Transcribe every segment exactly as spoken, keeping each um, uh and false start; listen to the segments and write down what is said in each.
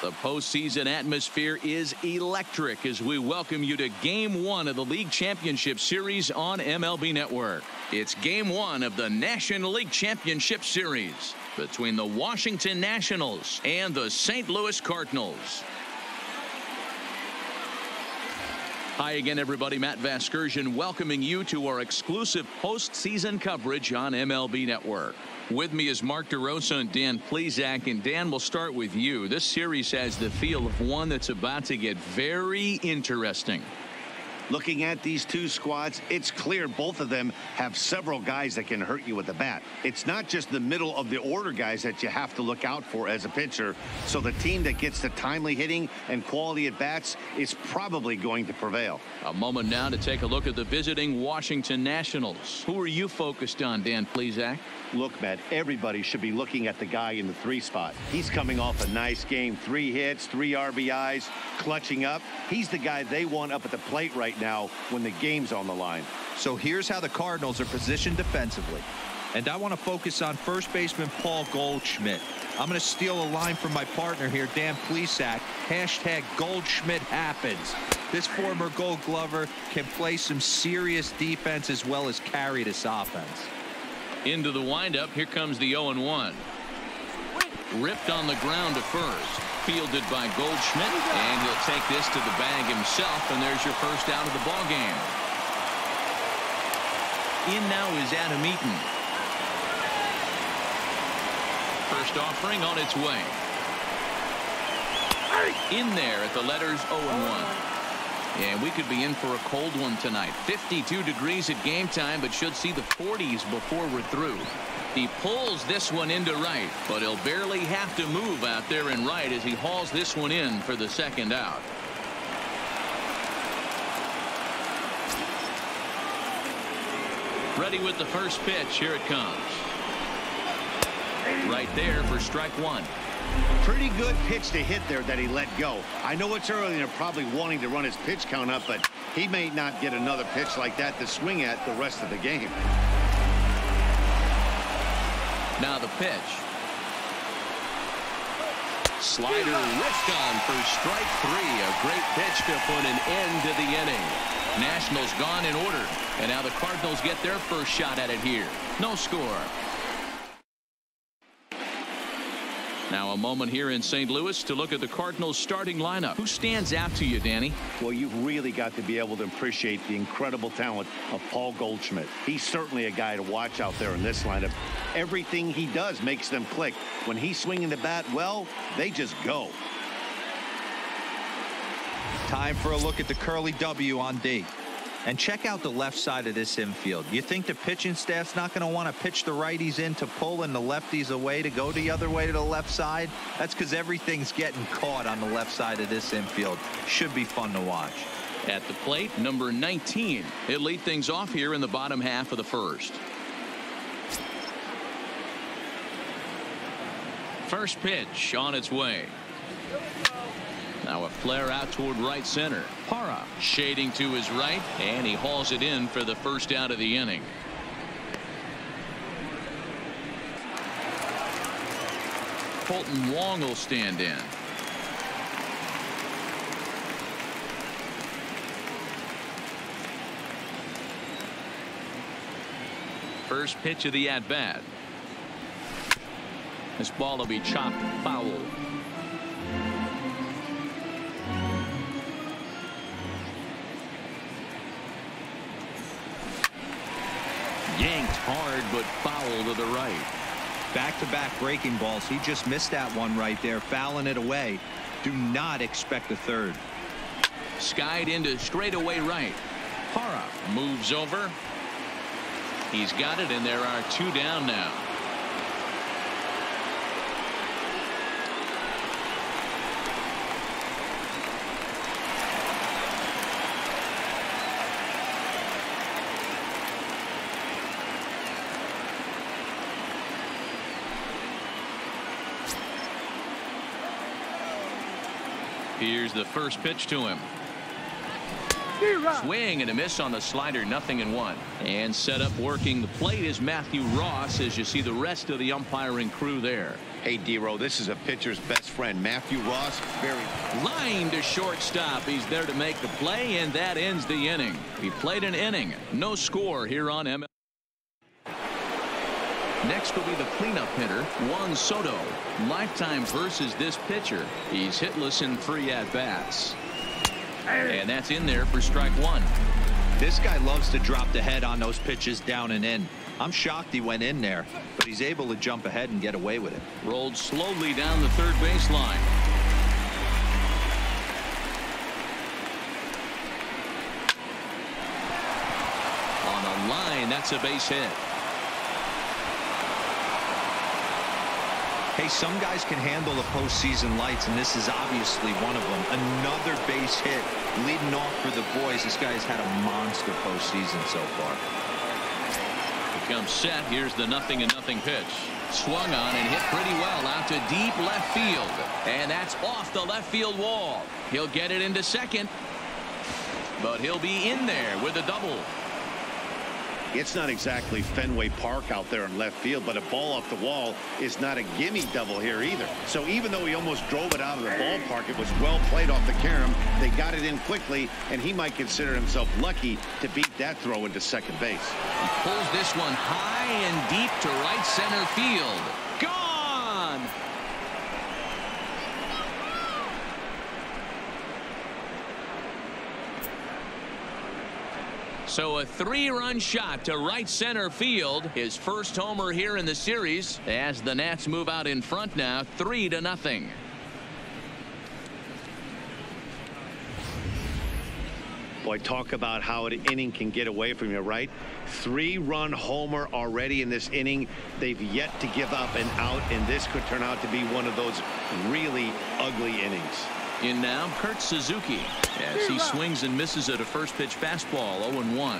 The postseason atmosphere is electric as we welcome you to Game one of the League Championship Series on M L B Network. It's Game one of the National League Championship Series between the Washington Nationals and the Saint Louis Cardinals. Hi again, everybody. Matt Vasgersian welcoming you to our exclusive postseason coverage on M L B Network. With me is Mark DeRosa and Dan Plesac. And Dan, we'll start with you. This series has the feel of one that's about to get very interesting. Looking at these two squads, it's clear both of them have several guys that can hurt you with the bat. It's not just the middle of the order guys that you have to look out for as a pitcher. So the team that gets the timely hitting and quality at bats is probably going to prevail. A moment now to take a look at the visiting Washington Nationals. Who are you focused on, Dan Plesac? Look, Matt, everybody should be looking at the guy in the three spot. He's coming off a nice game. Three hits, three R B Is, clutching up. He's the guy they want up at the plate right now when the game's on the line. So here's how the Cardinals are positioned defensively. And I want to focus on first baseman Paul Goldschmidt. I'm going to steal a line from my partner here, Dan Plesac. Hashtag Goldschmidt happens. This former Gold Glover can play some serious defense as well as carry this offense. Into the windup. Here comes the oh and one. Ripped on the ground to first. Fielded by Goldschmidt. And he'll take this to the bag himself. And there's your first out of the ball game. In now is Adam Eaton. First offering on its way. In there at the letters oh and one. And we could be in for a cold one tonight. fifty-two degrees at game time, but should see the forties before we're through. He pulls this one into right, but he'll barely have to move out there in right as he hauls this one in for the second out. Ready with the first pitch. Here it comes. Right there for strike one. Pretty good pitch to hit there that he let go. I know it's early and they're probably wanting to run his pitch count up, but he may not get another pitch like that to swing at the rest of the game. Now the pitch. Slider ripped on for strike three. A great pitch to put an end to the inning. Nationals gone in order. And now the Cardinals get their first shot at it here. No score. Now a moment here in Saint Louis to look at the Cardinals starting lineup. Who stands out to you, Danny? Well, you've really got to be able to appreciate the incredible talent of Paul Goldschmidt. He's certainly a guy to watch out there in this lineup. Everything he does makes them click. When he's swinging the bat, well, they just go. Time for a look at the Curly W on D. And check out the left side of this infield. You think the pitching staff's not going to want to pitch the righties in to pull and the lefties away to go the other way to the left side? That's because everything's getting caught on the left side of this infield. Should be fun to watch. At the plate, number nineteen. He'll lead things off here in the bottom half of the first. First pitch on its way. Now a flare out toward right center. Parra shading to his right, and he hauls it in for the first out of the inning. Colton Wong will stand in. First pitch of the at-bat. This ball will be chopped foul. Yanked hard, but foul to the right. Back-to-back breaking balls. He just missed that one right there, fouling it away. Do not expect a third. Skied into straightaway right. Parra moves over. He's got it, and there are two down now. Here's the first pitch to him. Swing and a miss on the slider, nothing in one. And set up working the plate is Matthew Ross as you see the rest of the umpiring crew there. Hey, D-Row, this is a pitcher's best friend. Matthew Ross, very... Line to shortstop. He's there to make the play, and that ends the inning. He played an inning. No score here on M L B. Next will be the cleanup hitter, Juan Soto. Lifetime versus this pitcher. He's hitless in three at-bats. And that's in there for strike one. This guy loves to drop the head on those pitches down and in. I'm shocked he went in there, but he's able to jump ahead and get away with it. Rolled slowly down the third baseline. On a line, that's a base hit. Hey, some guys can handle the postseason lights, and this is obviously one of them. Another base hit leading off for the boys. This guy's had a monster postseason so far. Comes set. Here's the nothing and nothing pitch. Swung on and hit pretty well out to deep left field. And that's off the left field wall. He'll get it into second. But he'll be in there with a double. It's not exactly Fenway Park out there in left field, but a ball off the wall is not a gimme double here either. So even though he almost drove it out of the ballpark, it was well played off the carom. They got it in quickly, and he might consider himself lucky to beat that throw into second base. He pulls this one high and deep to right center field. Gone! So a three-run shot to right center field. His first homer here in the series as the Nats move out in front now, three to nothing. Boy, talk about how an inning can get away from you, right? Three-run homer already in this inning. They've yet to give up an out, and this could turn out to be one of those really ugly innings. In now, Kurt Suzuki as he swings and misses at a first pitch fastball. oh and one.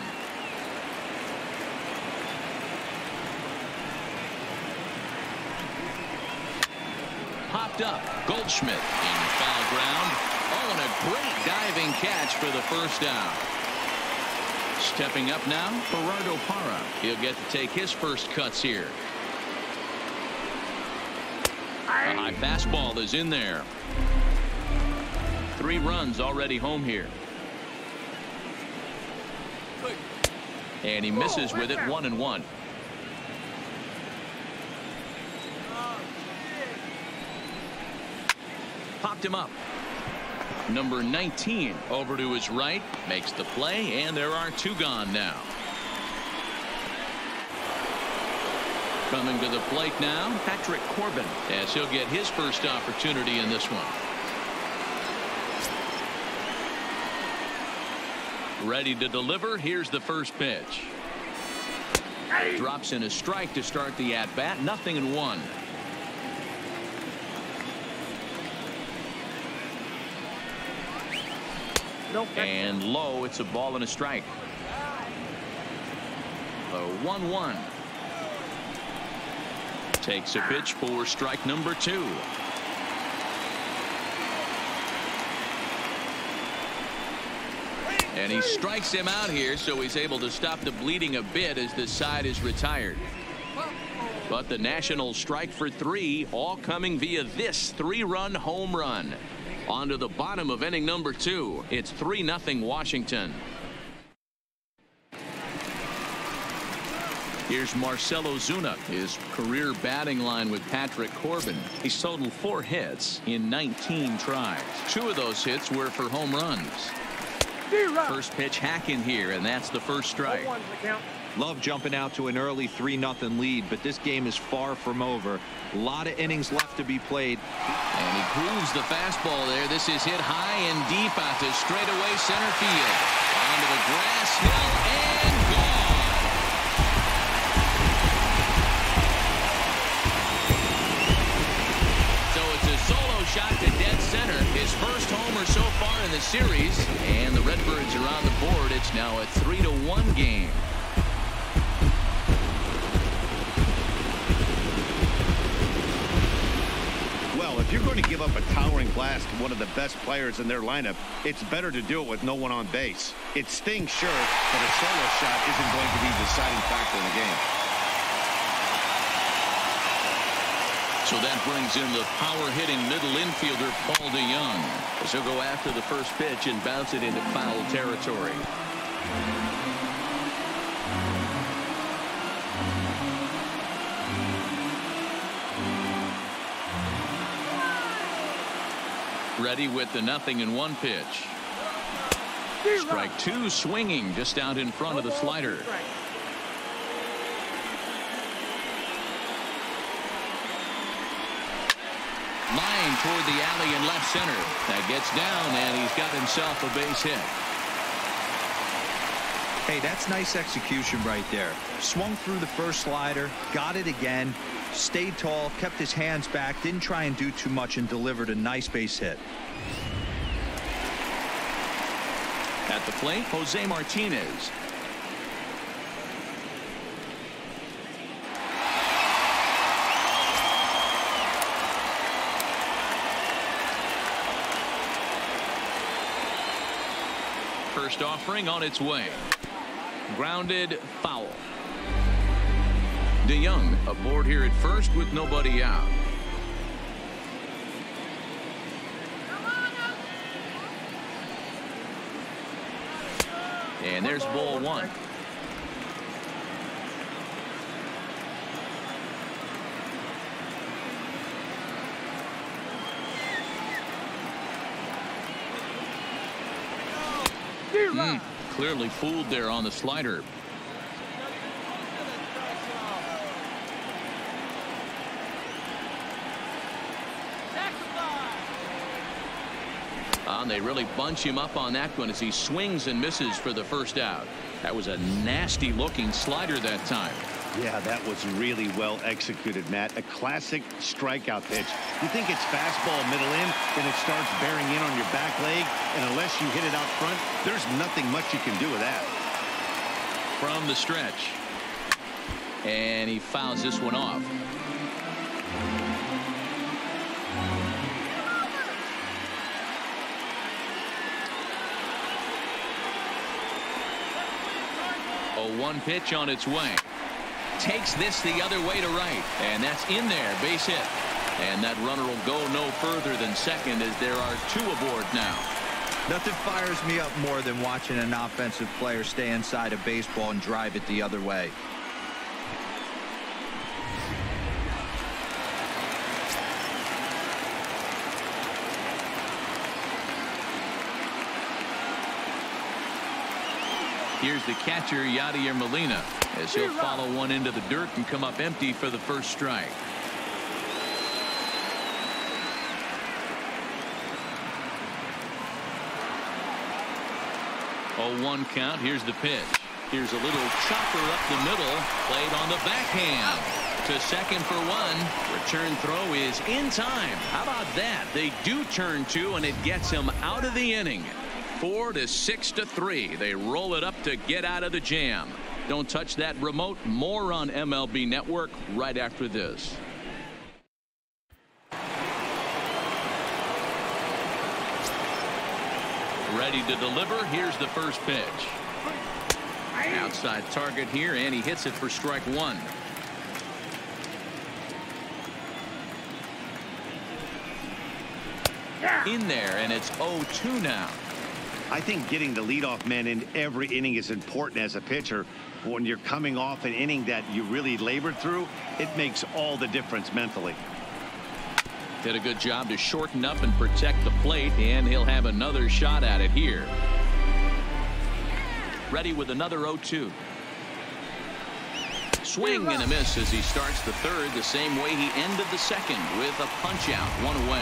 Popped up. Goldschmidt in foul ground. Oh, and a great diving catch for the first out. Stepping up now, Gerardo Parra. He'll get to take his first cuts here. A high fastball is in there. Three runs already home here. And he misses with it, one and one. Popped him up. Number nineteen over to his right, makes the play, and there are two gone now. Coming to the plate now, Patrick Corbin, as he'll get his first opportunity in this one. Ready to deliver. Here's the first pitch. Drops in a strike to start the at-bat. Nothing in one. And low. It's a ball and a strike. A one one. Takes a pitch for strike number two. And he strikes him out here, so he's able to stop the bleeding a bit as this side is retired. But the Nationals strike for three, all coming via this three-run home run. On to the bottom of inning number two. It's three nothing Washington. Here's Marcell Ozuna, his career batting line with Patrick Corbin. He's totaled four hits in nineteen tries. Two of those hits were for home runs. First pitch hack in here, and that's the first strike. Love jumping out to an early three nothing lead, but this game is far from over. A lot of innings left to be played. And he grooves the fastball there. This is hit high and deep out to straightaway center field. Onto the grass hill and gone. So it's a solo shot to dead center. His first homer so far in the series. And the Redbirds are on the board. It's now a three to one game. If you're going to give up a towering blast to one of the best players in their lineup, it's better to do it with no one on base. It stings, sure, but a solo shot isn't going to be the deciding factor in the game. So that brings in the power-hitting middle infielder, Paul DeJong, as he'll go after the first pitch and bounce it into foul territory. Ready with the nothing and one pitch. Strike two, swinging just out in front of the slider. Line toward the alley in left center. That gets down, and he's got himself a base hit. Hey, that's nice execution right there. Swung through the first slider, got it again, stayed tall, kept his hands back, didn't try and do too much, and delivered a nice base hit. At the plate, Jose Martinez. First offering on its way. Grounded foul. DeJong aboard here at first with nobody out. And there's ball one. Mm, clearly fooled there on the slider. Uh, and they really bunch him up on that one as he swings and misses for the first out. That was a nasty looking slider that time. Yeah, that was really well executed, Matt. A classic strikeout pitch. You think it's fastball middle in, then it starts bearing in on your back leg, and unless you hit it out front, there's nothing much you can do with that. From the stretch. And he fouls this one off. oh one pitch on its way. Takes this the other way to right, and that's in there, base hit. And that runner will go no further than second as there are two aboard now. Nothing fires me up more than watching an offensive player stay inside a baseball and drive it the other way. Here's the catcher, Yadier Molina, as he'll follow one into the dirt and come up empty for the first strike. oh one count. Here's the pitch. Here's a little chopper up the middle, played on the backhand to second for one. Return throw is in time. How about that? They do turn two, and it gets him out of the inning. Four to six to three. They roll it up to get out of the jam. Don't touch that remote. More on M L B Network right after this. Ready to deliver. Here's the first pitch. Outside target here, and he hits it for strike one. In there, and it's oh two now. I think getting the leadoff man in every inning is important as a pitcher. When you're coming off an inning that you really labored through, it makes all the difference mentally. Did a good job to shorten up and protect the plate, and he'll have another shot at it here. Ready with another oh two. Swing and a miss as he starts the third the same way he ended the second, with a punch out, one away.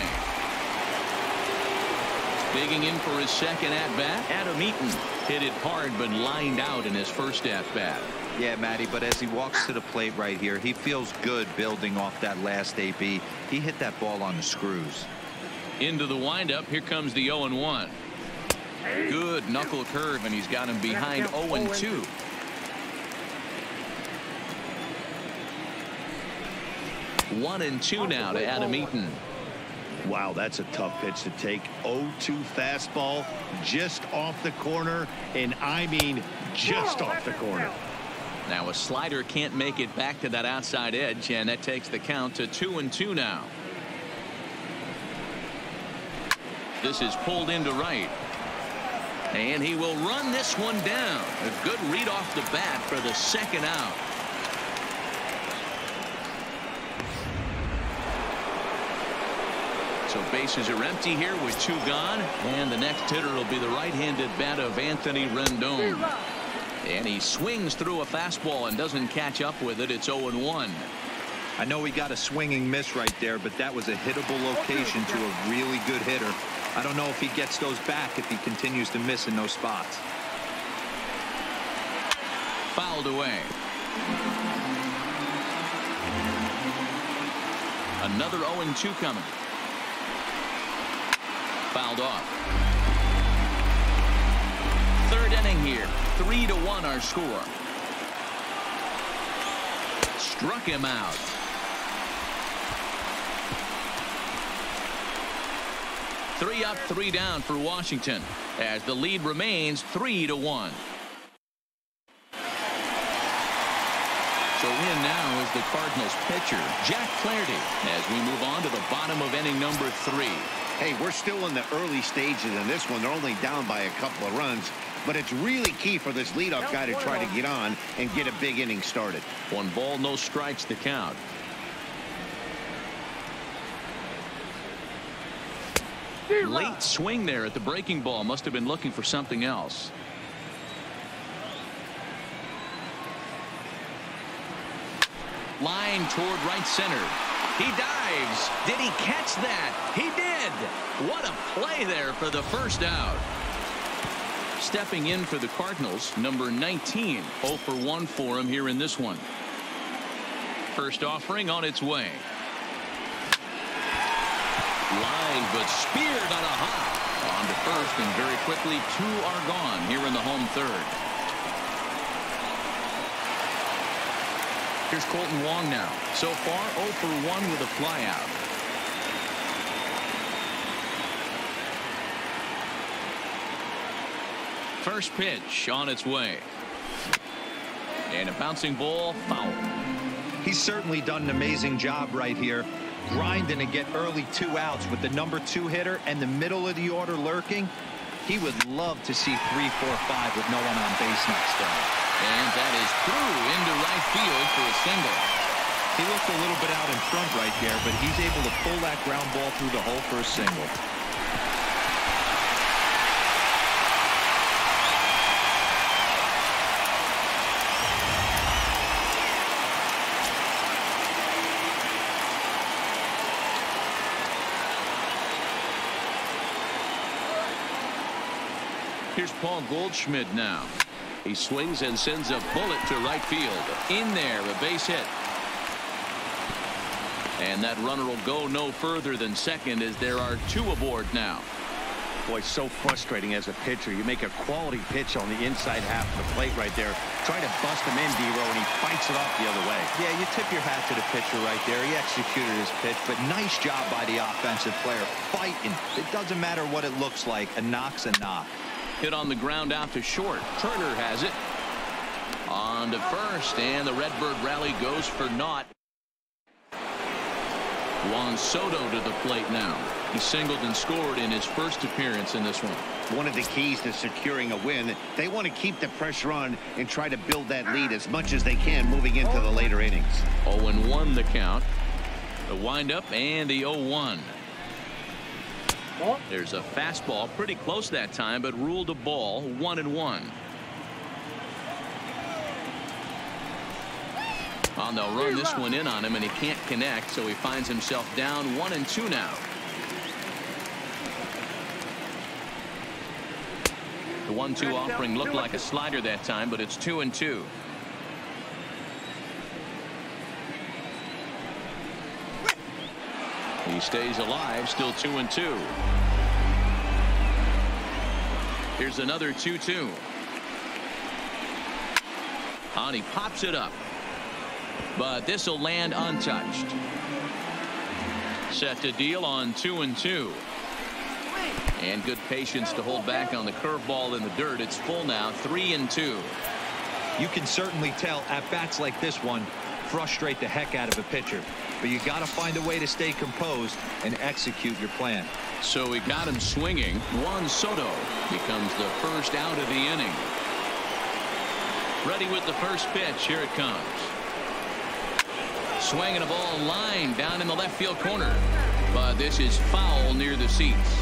Digging in for his second at-bat, Adam Eaton hit it hard but lined out in his first at-bat. Yeah, Matty, but as he walks to the plate right here, he feels good building off that last A B. He hit that ball on the screws. Into the windup, here comes the oh and one. Good knuckle curve, and he's got him behind oh and two. One and two now to Adam Eaton. Wow, that's a tough pitch to take. oh two fastball just off the corner, and I mean just off the corner. Now a slider can't make it back to that outside edge, and that takes the count to two and two now. This is pulled into right. And he will run this one down. A good read off the bat for the second out. So bases are empty here with two gone. And the next hitter will be the right-handed bat of Anthony Rendon. And he swings through a fastball and doesn't catch up with it. It's oh and one. I know he got a swinging miss right there, but that was a hittable location to a really good hitter. I don't know if he gets those back if he continues to miss in those spots. Fouled away. Another oh and two coming. Fouled off. Third inning here. Three to one our score. Struck him out. Three up, three down for Washington as the lead remains three to one. So in now is the Cardinals pitcher, Jack Flaherty, as we move on to the bottom of inning number three. Hey, we're still in the early stages in this one. They're only down by a couple of runs, but it's really key for this leadoff guy to try to get on and get a big inning started. One ball, no strikes the count. Late swing there at the breaking ball. Must have been looking for something else. Line toward right center. He dives. Did he catch that? He did. What a play there for the first out. Stepping in for the Cardinals, number nineteen. oh for one for him here in this one. First offering on its way. Line, but speared on a hop. On to first, and very quickly two are gone here in the home third. Here's Colton Wong now. So far oh for one with a flyout. First pitch on its way. And a bouncing ball, foul. He's certainly done an amazing job right here, grinding to get early two outs with the number two hitter and the middle of the order lurking. He would love to see three, four, five with no one on base next time. And that is through into right field for a single. He looked a little bit out in front right there, but he's able to pull that ground ball through the hole for a single. Here's Paul Goldschmidt now. He swings and sends a bullet to right field. In there, a base hit. And that runner will go no further than second as there are two aboard now. Boy, so frustrating as a pitcher. You make a quality pitch on the inside half of the plate right there. Try to bust him in, D-Row, and he fights it off the other way. Yeah, you tip your hat to the pitcher right there. He executed his pitch, but nice job by the offensive player. Fighting. It doesn't matter what it looks like. A knock's a knock. Hit on the ground out to short. Turner has it. On to first, and the Redbird rally goes for naught. Juan Soto to the plate now. He singled and scored in his first appearance in this one. One of the keys to securing a win, they want to keep the pressure on and try to build that lead as much as they can moving into the later innings. oh and one the count. The windup and the oh one. There's a fastball pretty close that time, but ruled a ball. One and one. Well, they'll run this one in on him, and he can't connect, so he finds himself down one and two now. The one two offering looked like a slider that time, but it's two and two. He stays alive, still two and two. Here's another two two. And he pops it up. But this will land untouched. Set to deal on two and two. And good patience to hold back on the curveball in the dirt. It's full now, three and two. You can certainly tell at bats like this one frustrate the heck out of a pitcher. But you got to find a way to stay composed and execute your plan. So he got him swinging. Juan Soto becomes the first out of the inning. Ready with the first pitch. Here it comes. Swinging a ball line down in the left field corner. But this is foul near the seats.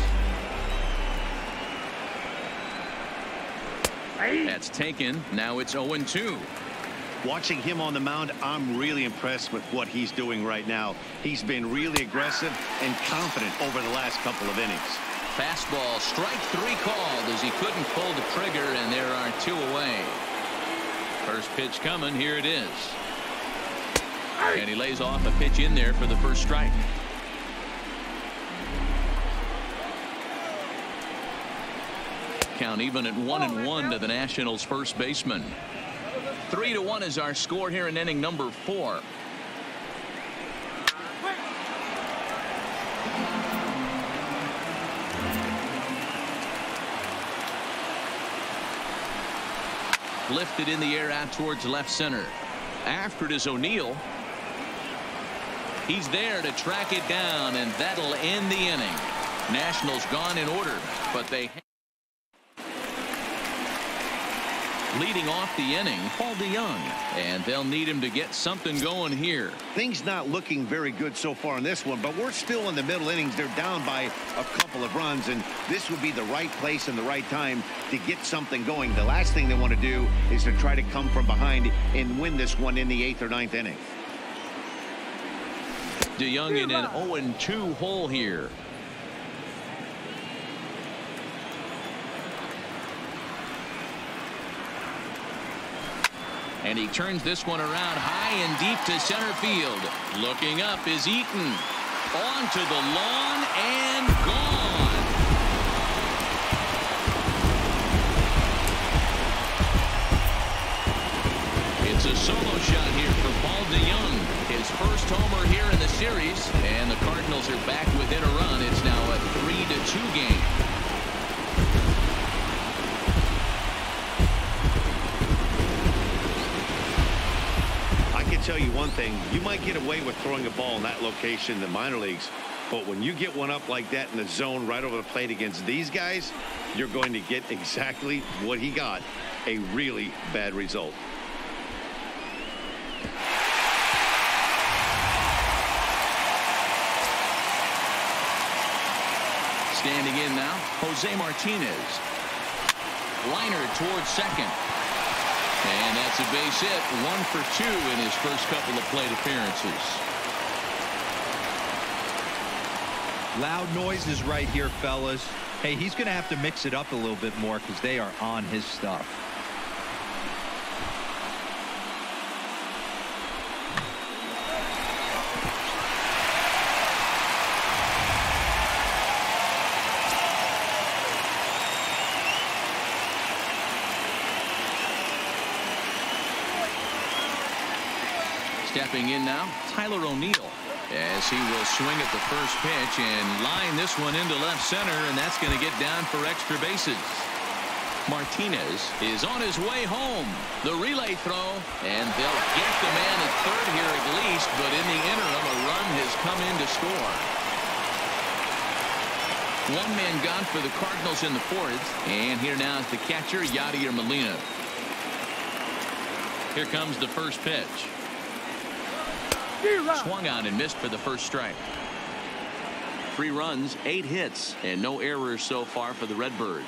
That's taken. Now it's oh and two. Watching him on the mound, I'm really impressed with what he's doing right now. He's been really aggressive and confident over the last couple of innings. Fastball, strike three called as he couldn't pull the trigger, and there are two away. First pitch coming. Here it is. And he lays off a pitch in there for the first strike. Count even at one and one to the Nationals first baseman. Three to one is our score here in inning number four. Lifted in the air out towards left center. After it is O'Neill. He's there to track it down, and that'll end the inning. Nationals gone in order, but they leading off the inning, Paul DeJong, and they'll need him to get something going here. Things not looking very good so far in this one, but we're still in the middle innings. They're down by a couple of runs, and this would be the right place and the right time to get something going. The last thing they want to do is to try to come from behind and win this one in the eighth or ninth inning. DeJong in an oh and two hole here. And he turns this one around high and deep to center field. Looking up is Eaton. Onto the lawn and gone. It's a solo shot here for Paul DeJong. His first homer here in the series. And the Cardinals are back within a run. It's now a three to two game. Tell you one thing, you might get away with throwing a ball in that location in the minor leagues, but when you get one up like that in the zone right over the plate against these guys, you're going to get exactly what he got, a really bad result. Standing in now, Jose Martinez. Liner towards second. And that's a base hit. One for two in his first couple of plate appearances. Loud noises right here, fellas. Hey, he's going to have to mix it up a little bit more because they are on his stuff. Stepping in now, Tyler O'Neill, as he will swing at the first pitch and line this one into left center, and that's going to get down for extra bases. Martinez is on his way home. The relay throw, and they'll get the man at third here at least, but in the interim, a run has come in to score. One man gone for the Cardinals in the fourth, and here now is the catcher, Yadier Molina. Here comes the first pitch. Swung on and missed for the first strike. Three runs, eight hits, and no errors so far for the Redbirds.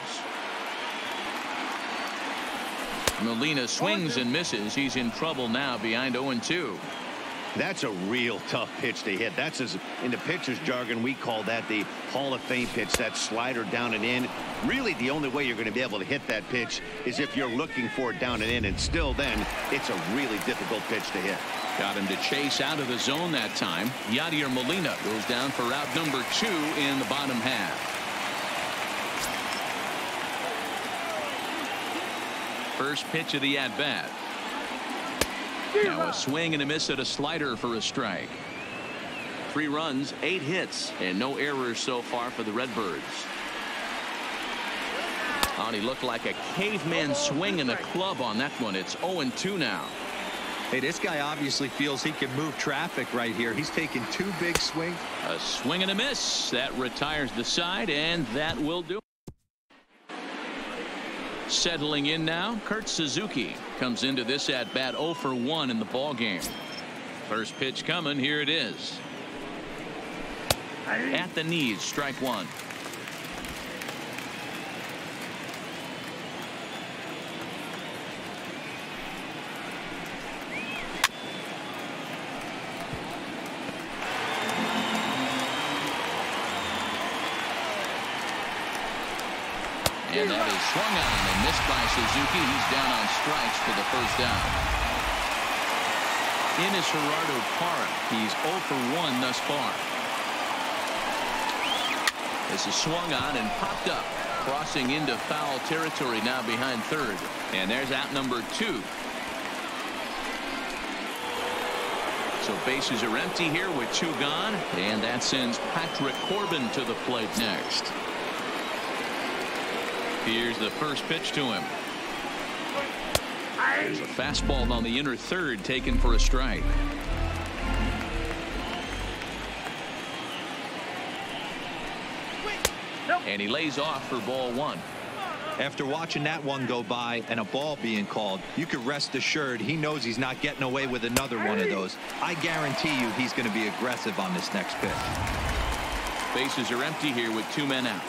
Molina swings and misses. He's in trouble now behind oh and two. That's a real tough pitch to hit. That's, as in the pitcher's jargon, we call that the Hall of Fame pitch, that slider down and in. Really, the only way you're going to be able to hit that pitch is if you're looking for it down and in, and still then, it's a really difficult pitch to hit. Got him to chase out of the zone that time. Yadier Molina goes down for route number two in the bottom half. First pitch of the at-bat. Now a swing and a miss at a slider for a strike. Three runs, eight hits, and no errors so far for the Redbirds. Oh, and he looked like a caveman swinging a club on that one. It's oh and two now. Hey, this guy obviously feels he can move traffic right here. He's taking two big swings. A swing and a miss. That retires the side, and that will do. Settling in now, Kurt Suzuki comes into this at bat oh for one in the ball game. First pitch coming. Here it is. At the knees, strike one. And that is swung on and missed by Suzuki. He's down on strikes for the first down. Ines Gerardo Parra. He's oh for one thus far. This is swung on and popped up. Crossing into foul territory now behind third. And there's out number two. So bases are empty here with two gone. And that sends Patrick Corbin to the plate next. Here's the first pitch to him. There's a fastball on the inner third taken for a strike. And he lays off for ball one. After watching that one go by and a ball being called, you could rest assured he knows he's not getting away with another one of those. I guarantee you he's going to be aggressive on this next pitch. Bases are empty here with two men out.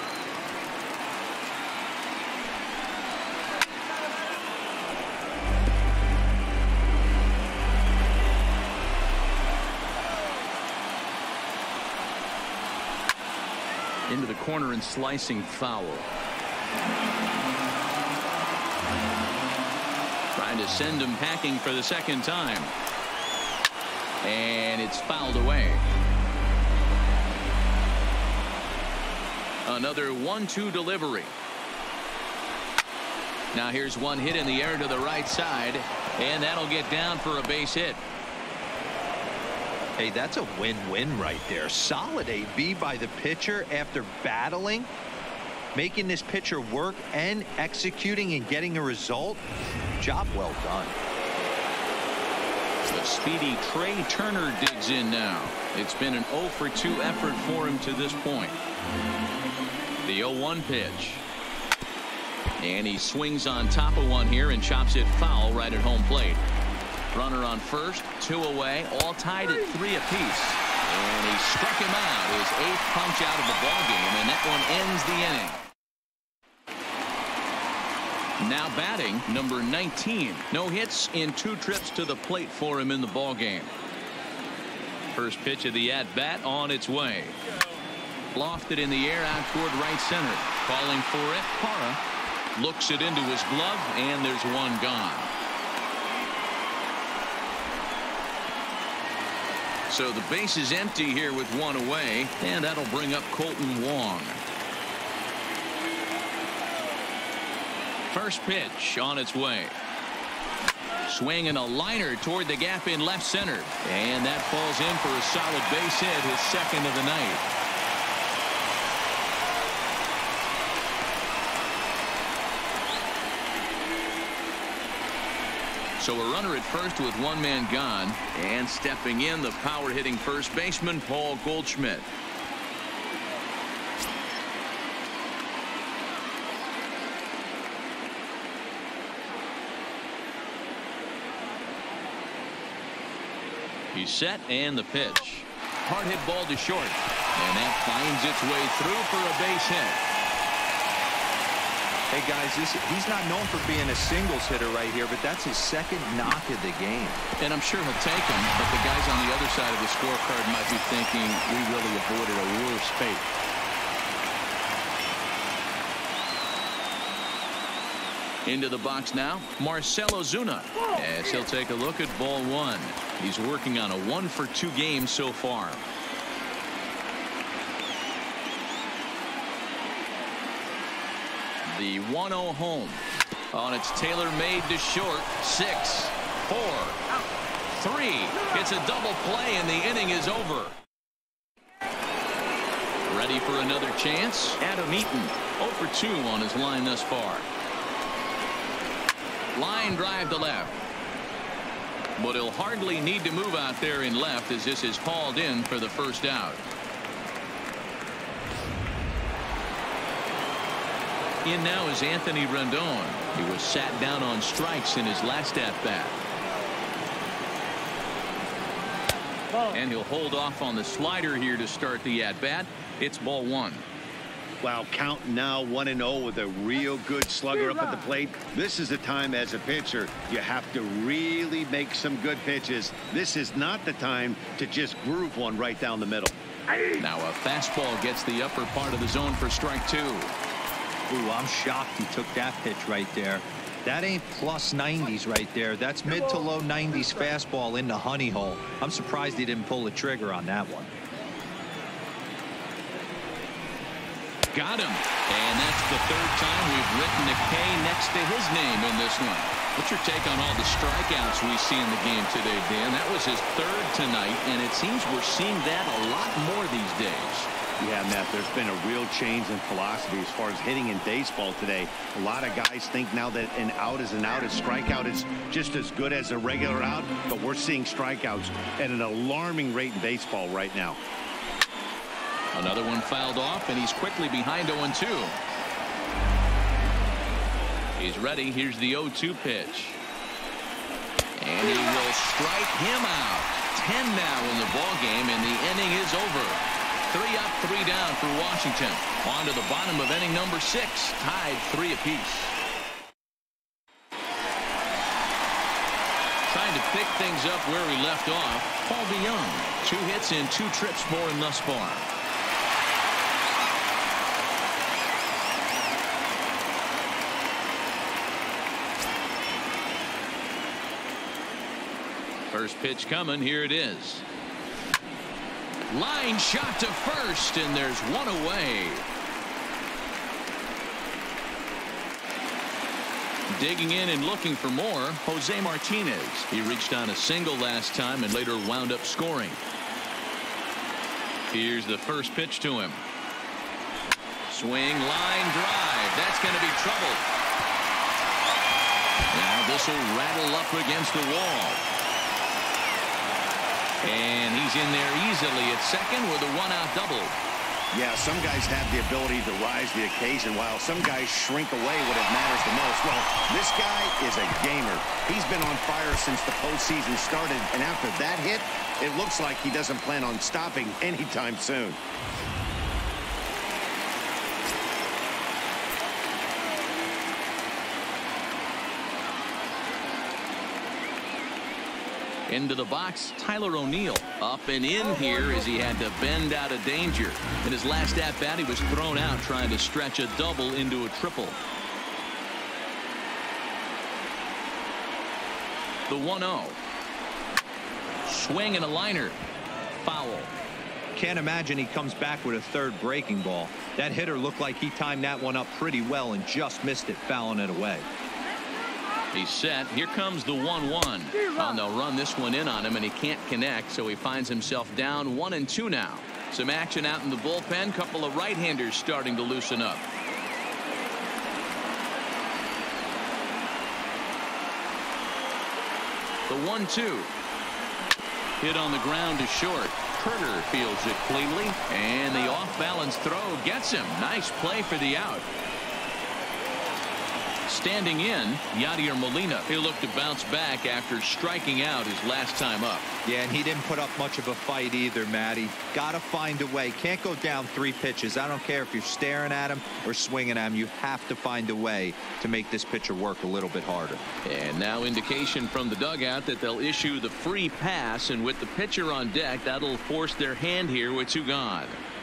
Into the corner and slicing foul. Trying to send him packing for the second time. And it's fouled away. Another one two delivery. Now here's one hit in the air to the right side. And that'll get down for a base hit. Hey, that's a win-win right there. Solid A B by the pitcher after battling, making this pitcher work and executing and getting a result. Job well done. The speedy Trey Turner digs in now. It's been an oh for two effort for him to this point. The oh one pitch. And he swings on top of one here and chops it foul right at home plate. Runner on first, two away, all tied at three apiece. And he struck him out, his eighth punch out of the ballgame, and that one ends the inning. Now batting, number nineteen. No hits in two trips to the plate for him in the ballgame. First pitch of the at-bat on its way. Lofted in the air out toward right center. Calling for it, Parra looks it into his glove, and there's one gone. So the base is empty here with one away, and that'll bring up Kolten Wong. First pitch on its way. Swinging a liner toward the gap in left center, and that falls in for a solid base hit, his second of the night. So a runner at first with one man gone, and stepping in, the power hitting first baseman Paul Goldschmidt. He's set, and the pitch. Hard hit ball to short, and that finds its way through for a base hit. Hey guys, this, he's not known for being a singles hitter right here, but that's his second knock of the game. And I'm sure he'll take him, but the guys on the other side of the scorecard might be thinking we really avoided a worse fate. Into the box now, Marcell Ozuna, as he'll take a look at ball one. He's working on a one for two game so far. The one oh home on its tailor-made to short. Six, four, three. It's a double play and the inning is over. Ready for another chance? Adam Eaton, oh for two on his line thus far. Line drive to left. But he'll hardly need to move out there in left as this is hauled in for the first out. In now is Anthony Rendon. He was sat down on strikes in his last at bat. And he'll hold off on the slider here to start the at bat. It's ball one. Wow, count now one and oh with a real good slugger up at the plate. This is the time as a pitcher you have to really make some good pitches. This is not the time to just groove one right down the middle. Now a fastball gets the upper part of the zone for strike two. Ooh, I'm shocked he took that pitch right there. That ain't plus nineties right there. That's mid to low nineties fastball in the honey hole. I'm surprised he didn't pull the trigger on that one. Got him. And that's the third time we've written a K next to his name in this one. What's your take on all the strikeouts we see in the game today, Dan? That was his third tonight, and it seems we're seeing that a lot more these days. Yeah, Matt, there's been a real change in philosophy as far as hitting in baseball today. A lot of guys think now that an out is an out, a strikeout is just as good as a regular out, but we're seeing strikeouts at an alarming rate in baseball right now. Another one fouled off, and he's quickly behind oh and two. He's ready. Here's the oh two pitch. And he will strike him out. ten now in the ball game, and the inning is over. Three up, three down for Washington. On to the bottom of inning number six, tied three apiece. Trying to pick things up where we left off, Paul DeJong. Two hits and two trips for him thus far. First pitch coming. Here it is. Line shot to first, and there's one away. Digging in and looking for more, Jose Martinez. He reached on a single last time and later wound up scoring. Here's the first pitch to him. Swing, line drive. That's going to be trouble. Now this will rattle up against the wall. And he's in there easily at second with a one-out double. Yeah, some guys have the ability to rise the occasion while some guys shrink away when it matters the most. Well, this guy is a gamer. He's been on fire since the postseason started, and after that hit, it looks like he doesn't plan on stopping anytime soon. Into the box, Tyler O'Neill. Up and in here as he had to bend out of danger. In his last at-bat, he was thrown out trying to stretch a double into a triple. The one oh. Swing and a liner. Foul. Can't imagine he comes back with a third breaking ball. That hitter looked like he timed that one up pretty well and just missed it, fouling it away. He's set. Here comes the one one. Well, they'll run this one in on him, and he can't connect, so he finds himself down one and two now. Some action out in the bullpen. Couple of right-handers starting to loosen up. The one two. Hit on the ground to short. Turner fields it cleanly, and the off-balance throw gets him. Nice play for the out. Standing in, Yadier Molina. He'll look to bounce back after striking out his last time up. Yeah, and he didn't put up much of a fight either, Matty. Got to find a way. Can't go down three pitches. I don't care if you're staring at him or swinging at him. You have to find a way to make this pitcher work a little bit harder. And now indication from the dugout that they'll issue the free pass, and with the pitcher on deck, that'll force their hand here with two gone.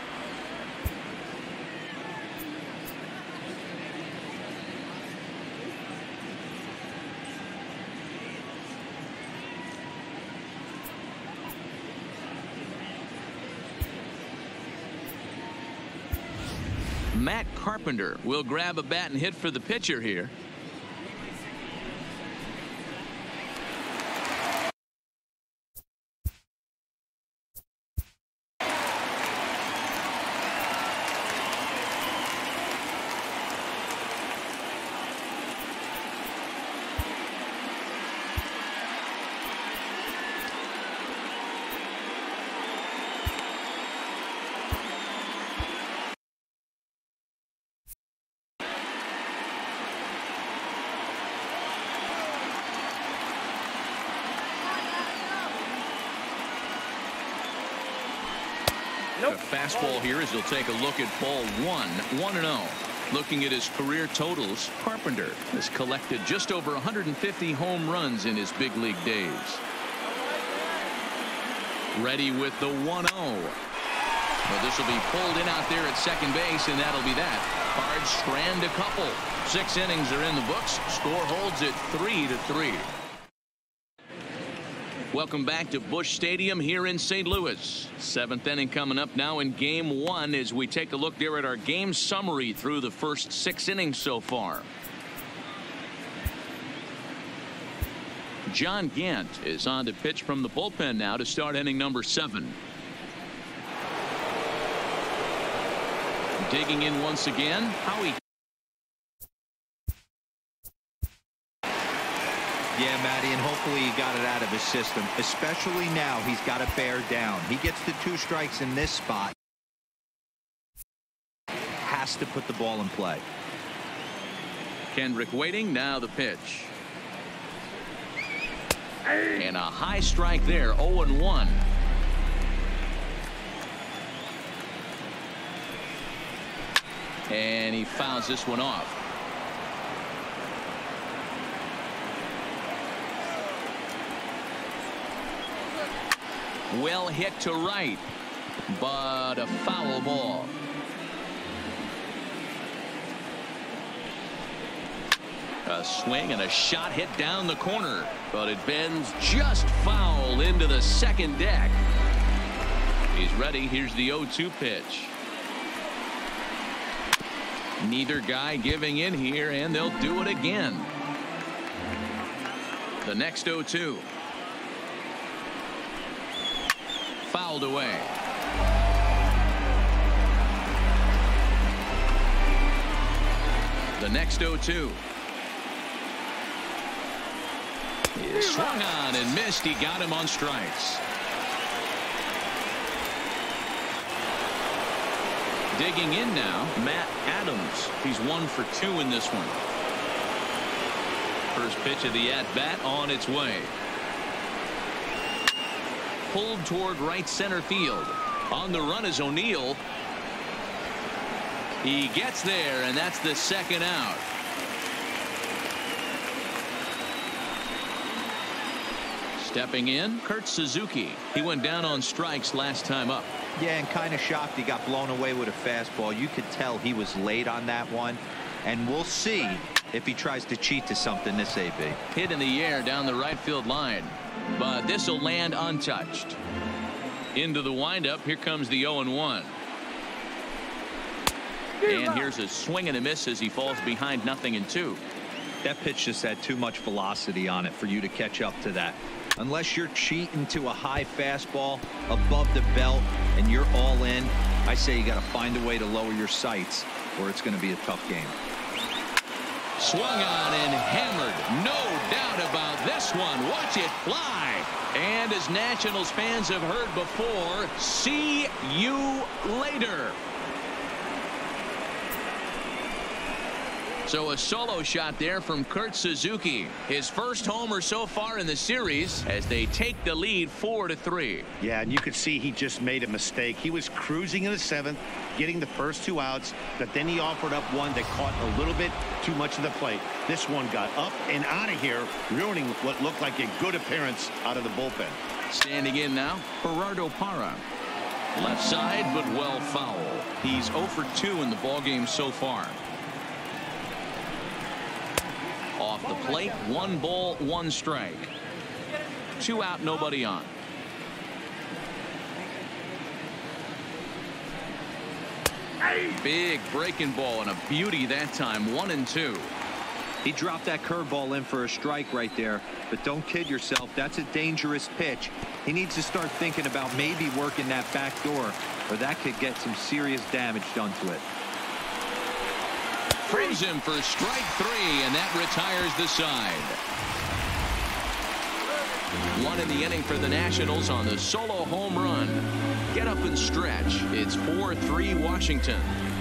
Matt Carpenter will grab a bat and hit for the pitcher here. A fastball here as he'll take a look at ball one. one and oh. Looking at his career totals, Carpenter has collected just over one hundred fifty home runs in his big league days. Ready with the one oh. Well, this will be pulled in out there at second base, and that'll be that. Cards strand a couple. Six innings are in the books. Score holds at three to three. Welcome back to Busch Stadium here in Saint Louis. Seventh inning coming up now in game one as we take a look there at our game summary through the first six innings so far. John Gant is on to pitch from the bullpen now to start inning number seven. Digging in once again, Howie. Yeah, Matty, and hopefully he got it out of his system, especially now he's got to bear down. He gets the two strikes in this spot. Has to put the ball in play. Kendrick waiting, now the pitch. And a high strike there, oh and one. And he fouls this one off. Well hit to right, but a foul ball. A swing and a shot hit down the corner, but it bends just foul into the second deck. He's ready. Here's the oh two pitch. Neither guy giving in here, and they'll do it again. The next oh two. Fouled away. The next oh two. He swung on and missed. He got him on strikes. Digging in now, Matt Adams. He's one for two in this one. First pitch of the at-bat on its way. Pulled toward right center field. On the run is O'Neill. He gets there, and that's the second out. Stepping in, Kurt Suzuki. He went down on strikes last time up. Yeah, and kind of shocked he got blown away with a fastball. You could tell he was late on that one. And we'll see if he tries to cheat to something this A B. Hit in the air down the right field line. But this will land untouched. Into the windup. Here comes the oh and one. And here's a swing and a miss as he falls behind nothing in two. That pitch just had too much velocity on it for you to catch up to that. Unless you're cheating to a high fastball above the belt and you're all in, I say you got to find a way to lower your sights or it's going to be a tough game. Swung on and hammered. No doubt about this one. Watch it fly. And as Nationals fans have heard before, see you later. So a solo shot there from Kurt Suzuki. His first homer so far in the series as they take the lead four to three. Yeah, and you could see he just made a mistake. He was cruising in the seventh, getting the first two outs, but then he offered up one that caught a little bit too much of the plate. This one got up and out of here, ruining what looked like a good appearance out of the bullpen. Standing in now, Gerardo Parra. Left side, but well foul. He's oh for two in the ballgame so far. Off the plate, one ball, one strike. Two out, nobody on. Big breaking ball and a beauty that time. One and two. He dropped that curveball in for a strike right there, but don't kid yourself. That's a dangerous pitch. He needs to start thinking about maybe working that back door, or that could get some serious damage done to it. Frees him for strike three, and that retires the side. One in the inning for the Nationals on the solo home run. Get up and stretch. It's four three Washington.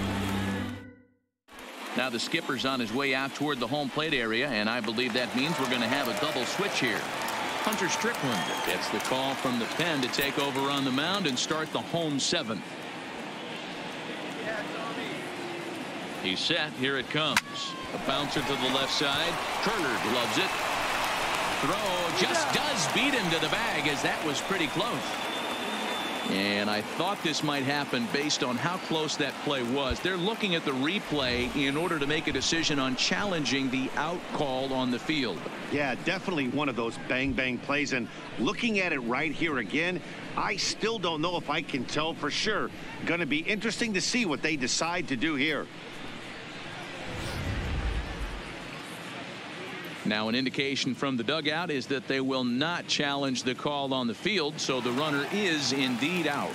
Now the skipper's on his way out toward the home plate area, and I believe that means we're going to have a double switch here. Hunter Strickland gets the call from the pen to take over on the mound and start the home seventh. He's set. Here it comes. A bouncer to the left side. Turner gloves it. Throw just does beat him to the bag, as that was pretty close. And I thought this might happen based on how close that play was. They're looking at the replay in order to make a decision on challenging the out call on the field. Yeah, definitely one of those bang bang plays. And looking at it right here again, I still don't know if I can tell for sure. Going to be interesting to see what they decide to do here. Now, an indication from the dugout is that they will not challenge the call on the field, so the runner is indeed out.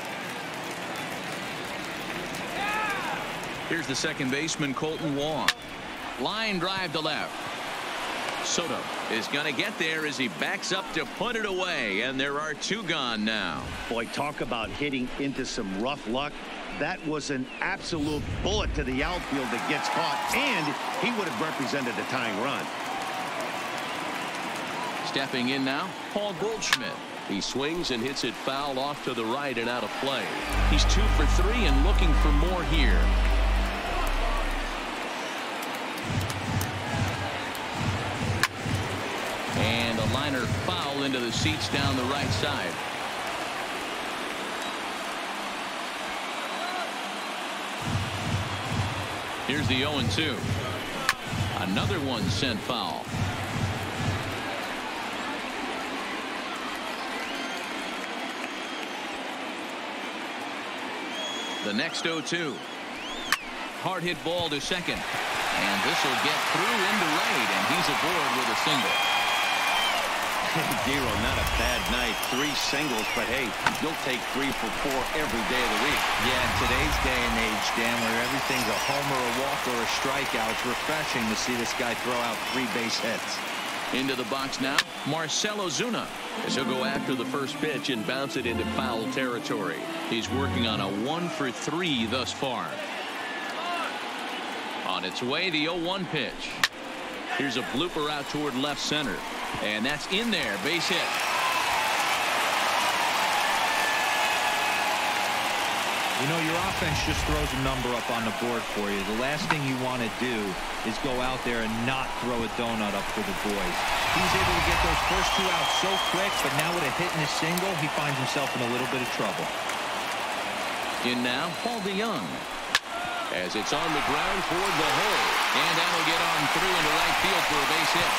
Here's the second baseman, Colton Wong. Line drive to left. Soto is going to get there as he backs up to put it away, and there are two gone now. Boy, talk about hitting into some rough luck. That was an absolute bullet to the outfield that gets caught, and he would have represented a tying run. Stepping in now, Paul Goldschmidt. He swings and hits it foul off to the right and out of play. He's two for three and looking for more here. And a liner foul into the seats down the right side. Here's the oh and two. Another one sent foul. The next oh two. Hard hit ball to second. And this will get through into right, and he's aboard with a single. Dero, not a bad night. Three singles, but hey, you'll take three for four every day of the week. Yeah, in today's day and age, Dan, where everything's a homer, a walk, or a strikeout, it's refreshing to see this guy throw out three base hits. Into the box now, Marcell Ozuna, as he'll go after the first pitch and bounce it into foul territory. He's working on a one for three thus far. On its way, the oh one pitch. Here's a blooper out toward left center, and that's in there, base hit. You know, your offense just throws a number up on the board for you. The last thing you want to do is go out there and not throw a donut up for the boys. He's able to get those first two out so quick, but now with a hit and a single, he finds himself in a little bit of trouble. In now, Paul DeJong. As it's on the ground toward the hole. And that'll get on through into right field for a base hit.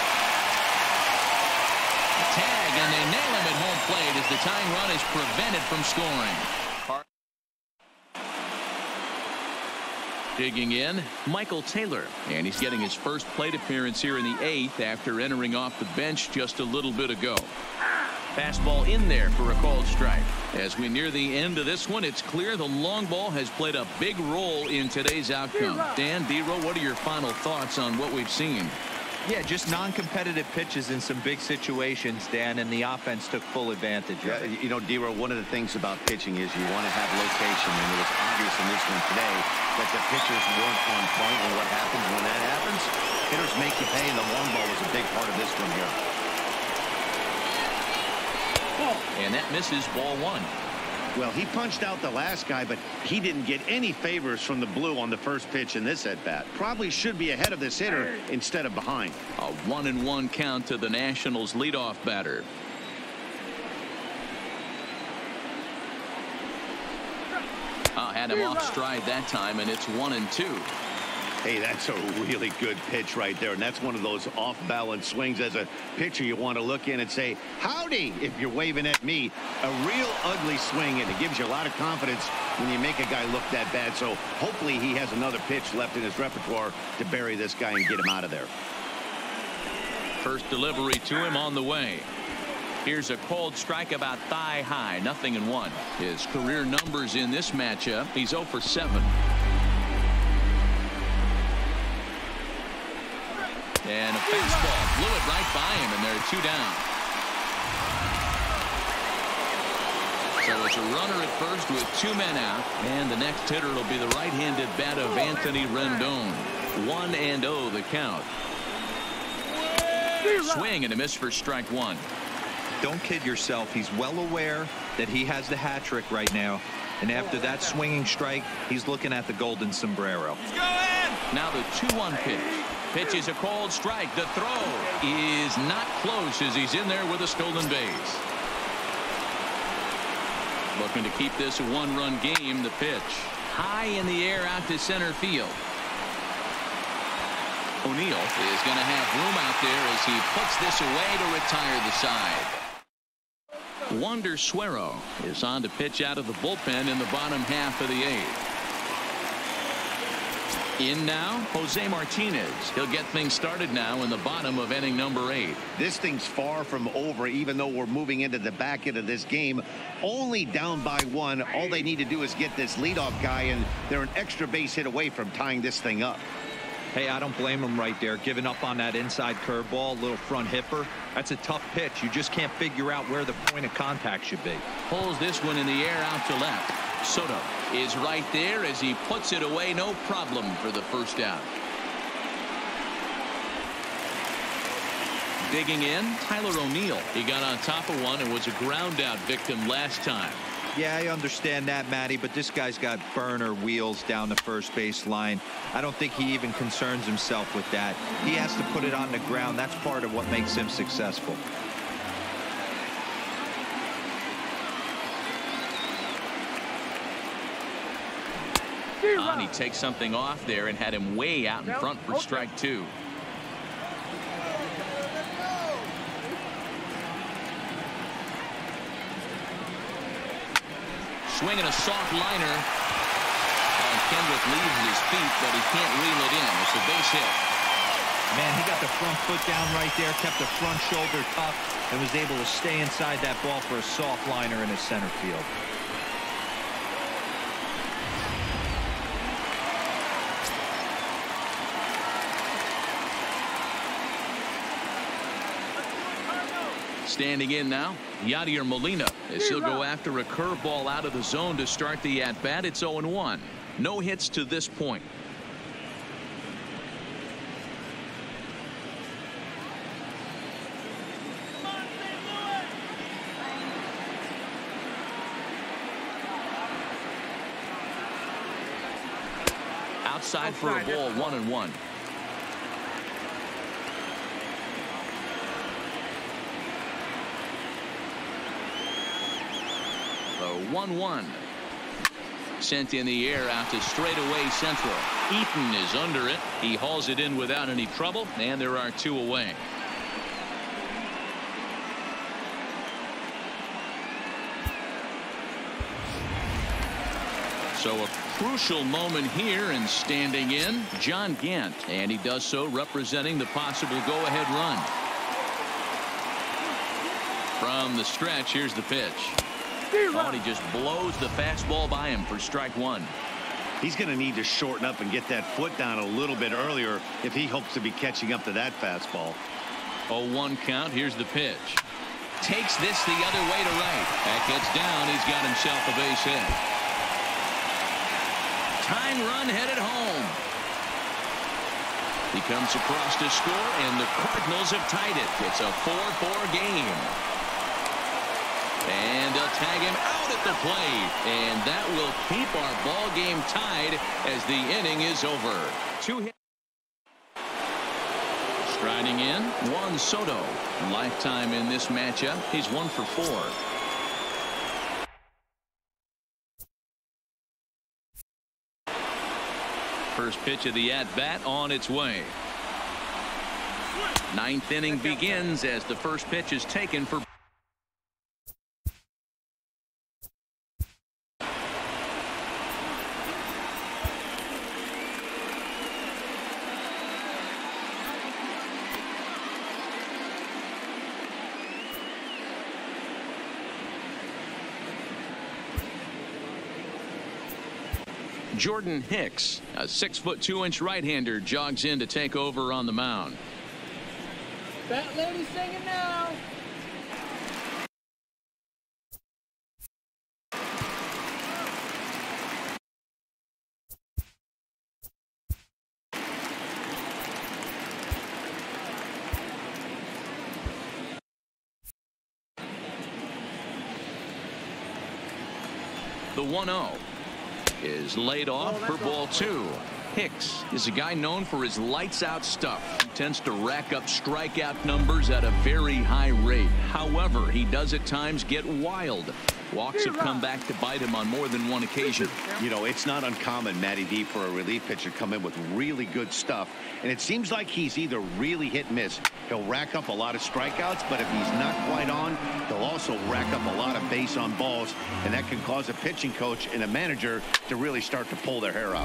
A tag, and they nail him at home plate as the tying run is prevented from scoring. Digging in, Michael Taylor, and he's getting his first plate appearance here in the eighth after entering off the bench just a little bit ago. Fastball in there for a called strike. As we near the end of this one, it's clear the long ball has played a big role in today's outcome. Dan, Dero, what are your final thoughts on what we've seen? Yeah, just non-competitive pitches in some big situations, Dan, and the offense took full advantage of Yeah, it. you know, Dero, one of the things about pitching is you want to have location, and it was obvious in this one today that the pitchers weren't on point. And what happens when that happens? Hitters make you pay, and the long ball was a big part of this one here. And that misses, ball one. Well, he punched out the last guy, but he didn't get any favors from the blue on the first pitch in this at-bat. Probably should be ahead of this hitter instead of behind. A one and one count to the Nationals leadoff batter. Oh, had him off stride that time, and it's one and two. Hey, that's a really good pitch right there, and that's one of those off-balance swings. As a pitcher, you want to look in and say, howdy, if you're waving at me. A real ugly swing, and it gives you a lot of confidence when you make a guy look that bad. So hopefully he has another pitch left in his repertoire to bury this guy and get him out of there. First delivery to him on the way. Here's a called strike about thigh high, nothing in one. His career numbers in this matchup, he's oh for seven. And a fastball blew it right by him, and there are two down. So it's a runner at first with two men out, and the next hitter will be the right-handed bat of Anthony Rendon. One and oh the count. Swing and a miss for strike one. Don't kid yourself. He's well aware that he has the hat trick right now. And after that swinging strike, he's looking at the golden sombrero. Now the two one pitch. Pitch is a called strike. The throw is not close as he's in there with a stolen base. Looking to keep this a one-run game. The pitch high in the air out to center field. O'Neill is going to have room out there as he puts this away to retire the side. Wander Suero is on to pitch out of the bullpen in the bottom half of the eighth. In now, Jose Martinez. He'll get things started now in the bottom of inning number eight. This thing's far from over, even though we're moving into the back end of this game. Only down by one. All they need to do is get this leadoff guy, and they're an extra base hit away from tying this thing up. Hey, I don't blame him right there, giving up on that inside curveball, little front hipper. That's a tough pitch. You just can't figure out where the point of contact should be. Pulls this one in the air out to left. Soto is right there as he puts it away. No problem for the first out. Digging in, Tyler O'Neill. He got on top of one and was a ground out victim last time. Yeah, I understand that, Matty, but this guy's got burner wheels down the first base line. I don't think he even concerns himself with that. He has to put it on the ground. That's part of what makes him successful. On, he takes something off there and had him way out in front for strike two. Swinging a soft liner. And Kendrick leaves his feet, but he can't reel it in. It's a base hit. Man, he got the front foot down right there, kept the front shoulder tough, and was able to stay inside that ball for a soft liner in his center field. Standing in now, Yadier Molina as he'll go after a curveball out of the zone to start the at-bat. It's oh and one. No hits to this point. Outside for a ball, one and one. one one. Sent in the air out to straightaway central. Eaton is under it. He hauls it in without any trouble, and there are two away. So a crucial moment here, and standing in, John Gant, and he does so representing the possible go-ahead run. From the stretch, here's the pitch. Oh, and he just blows the fastball by him for strike one. He's going to need to shorten up and get that foot down a little bit earlier if he hopes to be catching up to that fastball. oh one count. Here's the pitch. Takes this the other way to right. That gets down. He's got himself a base hit. Tying run headed home. He comes across to score, and the Cardinals have tied it. It's a four four game. And they'll tag him out at the plate. And that will keep our ball game tied as the inning is over. Two hits. Striding in, Juan Soto. Lifetime in this matchup. He's one for four. First pitch of the at-bat on its way. Ninth inning begins as the first pitch is taken for Jordan Hicks, a six foot two inch right-hander, jogs in to take over on the mound. Fat lady singing now. The one oh is laid off for ball two. Hicks is a guy known for his lights out stuff. He tends to rack up strikeout numbers at a very high rate. However, he does at times get wild. Walks have come back to bite him on more than one occasion. You know, it's not uncommon, Matty D, for a relief pitcher to come in with really good stuff. And it seems like he's either really hit and miss. He'll rack up a lot of strikeouts, but if he's not quite on, he'll also rack up a lot of base on balls. And that can cause a pitching coach and a manager to really start to pull their hair out.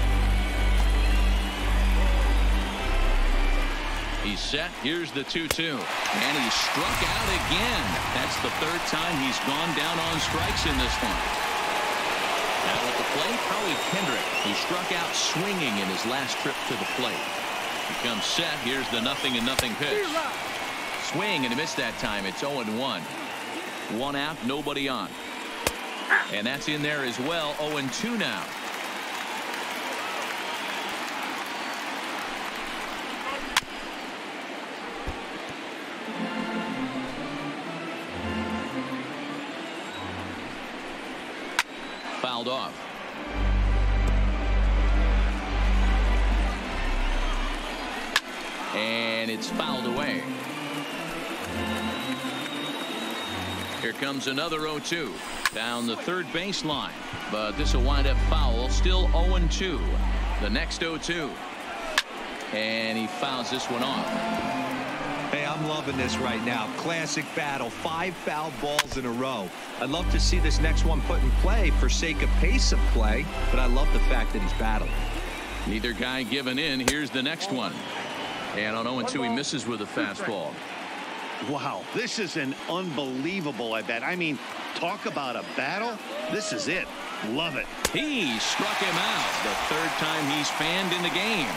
He's set. Here's the two two. And he struck out again. That's the third time he's gone down on strikes in this one. Now at the plate, Howie Kendrick, who struck out swinging in his last trip to the plate. He comes set. Here's the nothing and nothing pitch. Swing and a miss that time. It's oh and one. One out, nobody on. And that's in there as well. oh and two now. Fouled off. And it's fouled away. Here comes another oh two down the third baseline, but this will wind up foul. Still oh and two. The next oh two, and he fouls this one off. Hey, I'm loving this right now. Classic battle. Five foul balls in a row. I'd love to see this next one put in play for sake of pace of play, but I love the fact that he's battling. Neither guy giving in. Here's the next one. And on oh and two, he misses with a fastball. Wow, this is an unbelievable at bat. I mean, talk about a battle. This is it. Love it. He struck him out. The third time he's fanned in the game.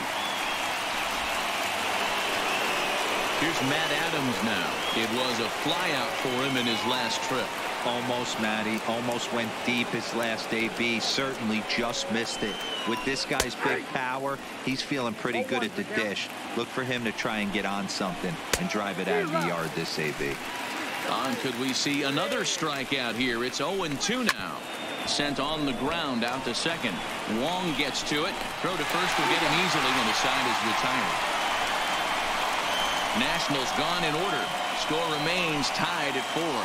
Here's Matt Adams now. It was a flyout for him in his last trip. Almost, Matty. Almost went deep his last A B. Certainly just missed it. With this guy's big power, he's feeling pretty good at the dish. Look for him to try and get on something and drive it out of the yard this A B. On could we see another strikeout here? It's oh and two now. Sent on the ground out to second. Wong gets to it. Throw to first will get him easily when the side is retired. Nationals gone in order. Score remains tied at four.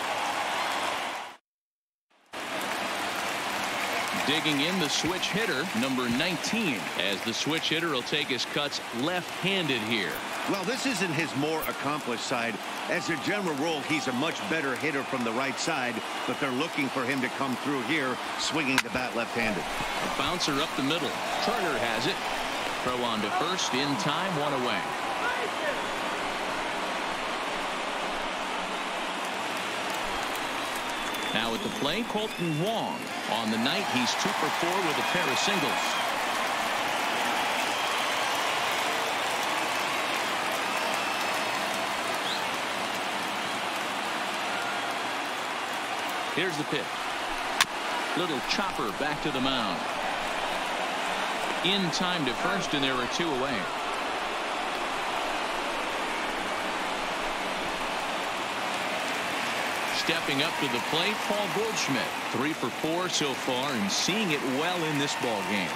Digging in the switch hitter, number nineteen, as the switch hitter will take his cuts left-handed here. Well, this isn't his more accomplished side. As a general rule, he's a much better hitter from the right side, but they're looking for him to come through here, swinging the bat left-handed. A bouncer up the middle. Turner has it. Throw on to first, in time, one away. Now at the plate, Colton Wong. On the night, he's two for four with a pair of singles. Here's the pitch. Little chopper back to the mound. In time to first, and there are two away. Stepping up to the plate, Paul Goldschmidt. Three for four so far and seeing it well in this ball game.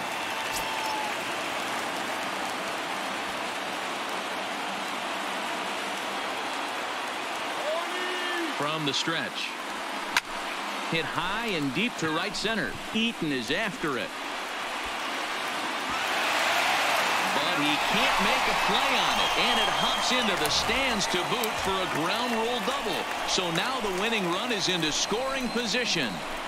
From the stretch. Hit high and deep to right center. Eaton is after it. But he can't make a play on it, and it hops into the stands to boot for a ground rule double. So now the winning run is into scoring position.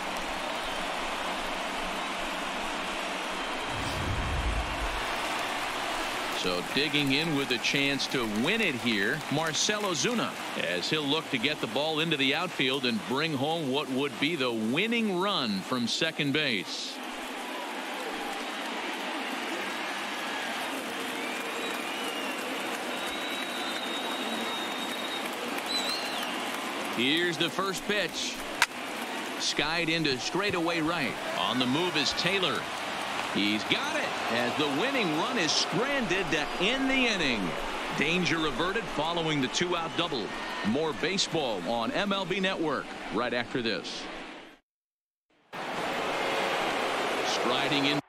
So digging in with a chance to win it here, Marcell Ozuna, as he'll look to get the ball into the outfield and bring home what would be the winning run from second base. Here's the first pitch. Skied into straightaway right. On the move is Taylor. He's got it as the winning run is stranded to end the inning. Danger averted following the two-out double. More baseball on M L B Network right after this. Riding in.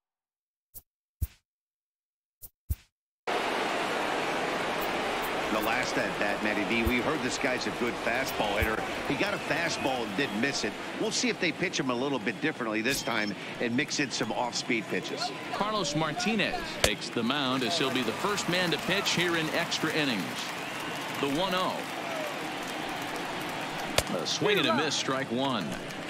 The last at bat, Matty D, we heard this guy's a good fastball hitter. He got a fastball and didn't miss it. We'll see if they pitch him a little bit differently this time and mix in some off-speed pitches. Carlos Martinez takes the mound as he'll be the first man to pitch here in extra innings. The one oh. A swing and a miss, strike one.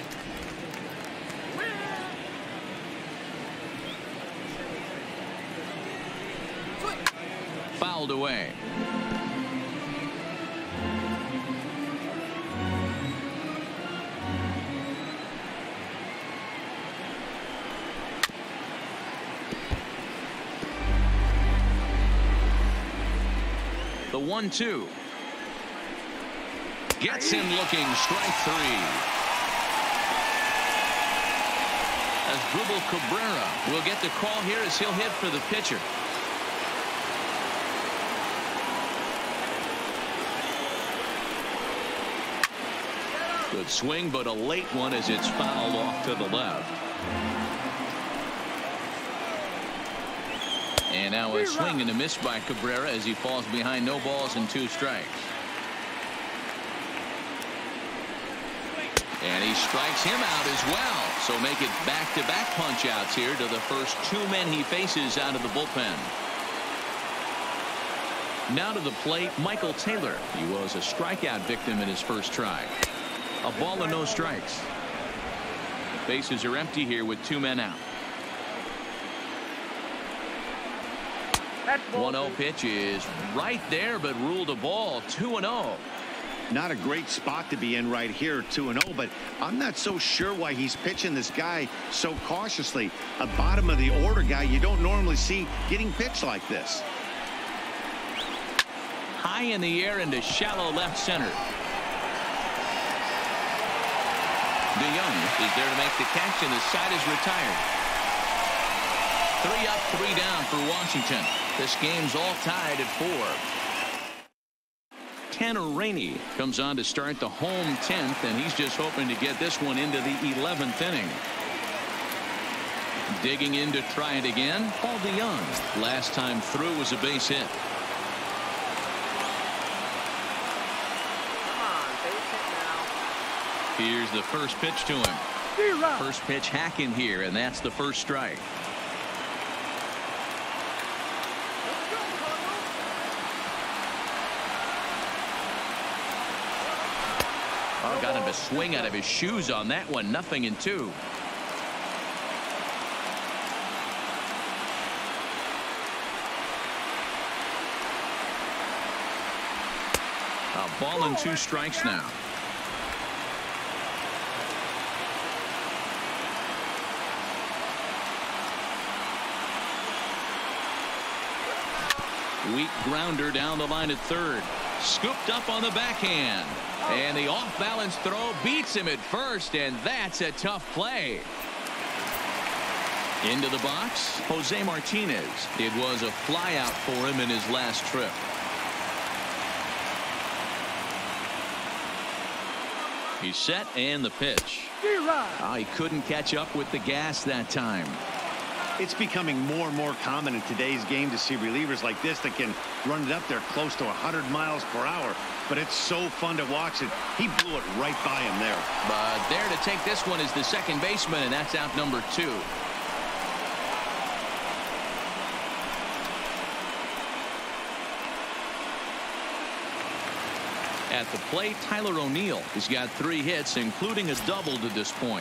Fouled away. The one two. Gets him looking, strike three. Asdrubal Cabrera will get the call here as he'll hit for the pitcher. Good swing, but a late one as it's fouled off to the left. And now a swing and a miss by Cabrera as he falls behind, no balls and two strikes. And he strikes him out as well. So make it back-to-back punch-outs here to the first two men he faces out of the bullpen. Now to the plate, Michael Taylor. He was a strikeout victim in his first try. A ball and no strikes. Bases are empty here with two men out. one oh pitch is right there, but ruled a ball. two and oh. Not a great spot to be in right here, two and oh, but I'm not so sure why he's pitching this guy so cautiously. A bottom of the order guy you don't normally see getting pitched like this. High in the air into shallow left center. DeYoung is there to make the catch, and the side is retired. Three up, three down for Washington. This game's all tied at four. Tanner Rainey comes on to start the home tenth, and he's just hoping to get this one into the eleventh inning. Digging in to try it again, Paul DeYoung. Last time through was a base hit. Here's the first pitch to him. First pitch hacking here, and that's the first strike. Oh, got him to swing out of his shoes on that one. Nothing in two. A ball and two strikes now. Weak grounder down the line at third. Scooped up on the backhand. And the off-balance throw beats him at first, and that's a tough play. Into the box, Jose Martinez. It was a flyout for him in his last trip. He's set, and the pitch. Oh, he couldn't catch up with the gas that time. It's becoming more and more common in today's game to see relievers like this that can run it up there close to one hundred miles per hour. But it's so fun to watch it. He blew it right by him there. But there to take this one is the second baseman, and that's out number two. At the plate, Tyler O'Neill has got three hits, including a double to this point.